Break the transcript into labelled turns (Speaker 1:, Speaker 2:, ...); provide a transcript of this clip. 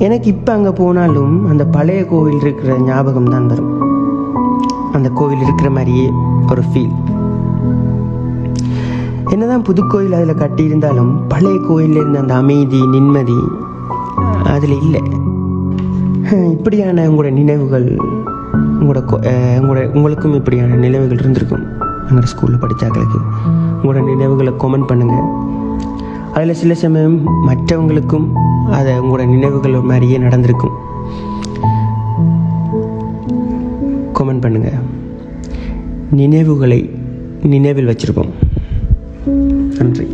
Speaker 1: எனக்கு இப்போ அங்கே போனாலும் அந்த பழைய கோவில் இருக்கிற ஞாபகம் தான் வரும். அந்த கோவில் இருக்கிற மாதிரியே ஒரு ஃபீல். என்னதான் புது கோயில் அதில் கட்டியிருந்தாலும் பழைய கோயிலில் இருந்த அந்த அமைதி நிம்மதி அதில் இல்லை. இப்படியான உங்களோட நினைவுகள் உங்களுக்கும் இப்படியான நினைவுகள் இருந்திருக்கும். எங்கள் ஸ்கூலில் படித்தாக்களுக்கு உங்களோட நினைவுகளை கமெண்ட் பண்ணுங்கள். அதில் சில சமயம் மற்றவங்களுக்கும் அதை உங்களோட நினைவுகள் மாதிரியே நடந்திருக்கும். கமெண்ட் பண்ணுங்கள். நினைவுகளை நினைவில் வச்சுருப்போம். நன்றி.